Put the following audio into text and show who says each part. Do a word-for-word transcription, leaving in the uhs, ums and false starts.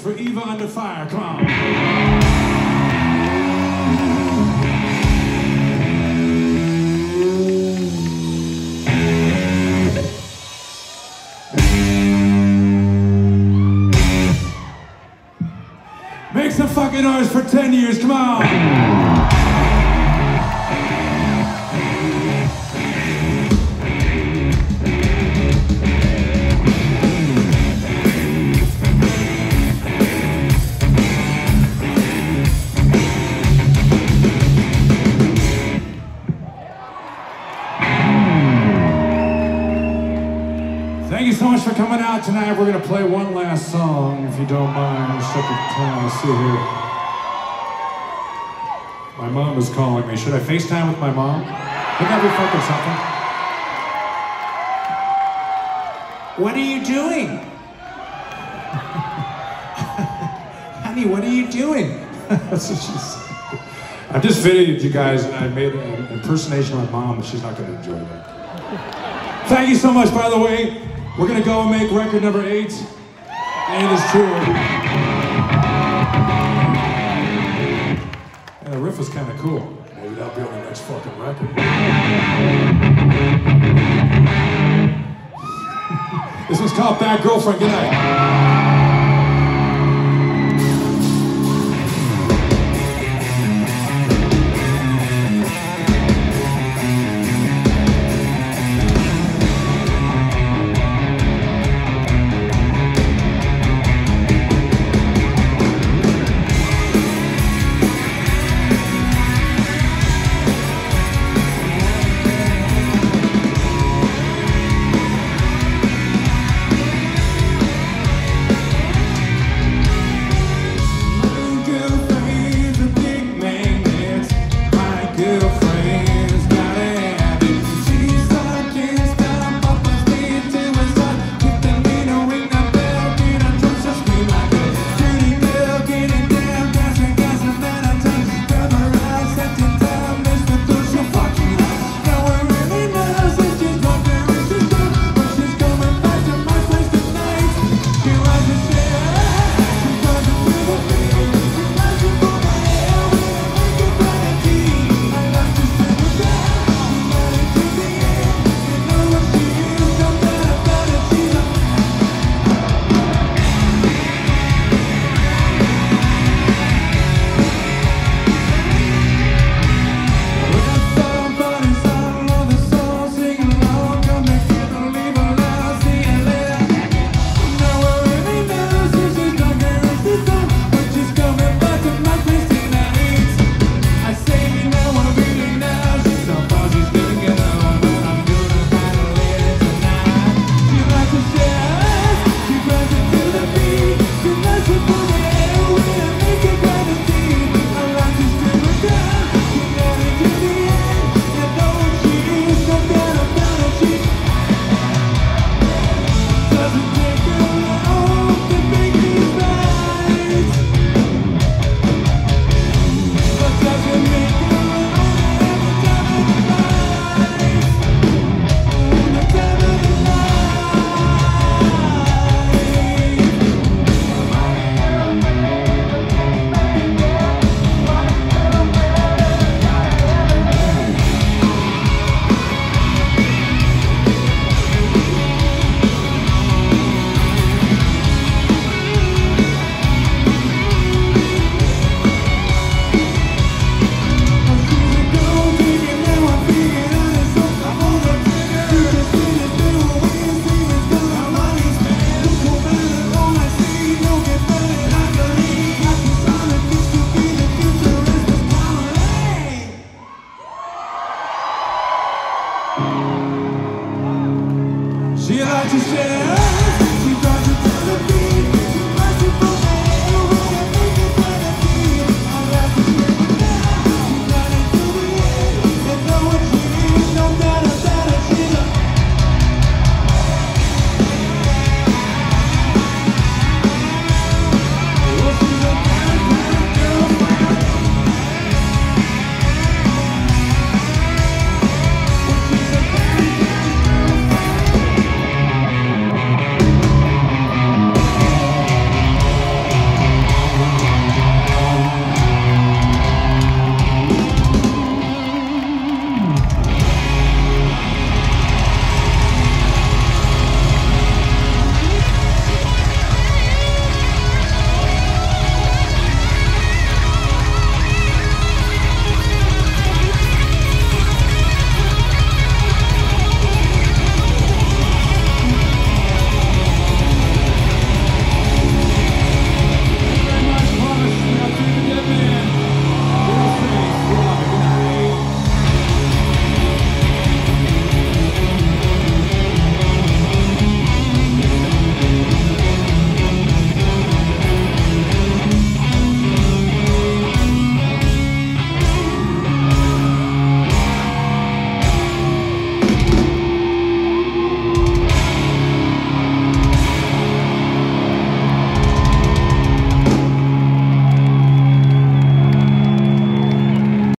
Speaker 1: for Eva Under Fire. Come on. Make some fucking noise for ten years, come on! Thank you so much for coming out tonight. We're going to play one last song, if you don't mind. Shut the time. Let's see here. My mom is calling me. Should I FaceTime with my mom? Wouldn't that be fucking something? What are you doing? Honey, what are you doing? That's what she said. I just videoed you guys and I made an impersonation of my mom, but she's not going to enjoy that. Thank you so much, by the way. We're gonna go and make record number eight. Eight is true. And the riff was kind of cool. Maybe that'll be on the next fucking record. This one's called Bad Girlfriend. Good night. She likes to share.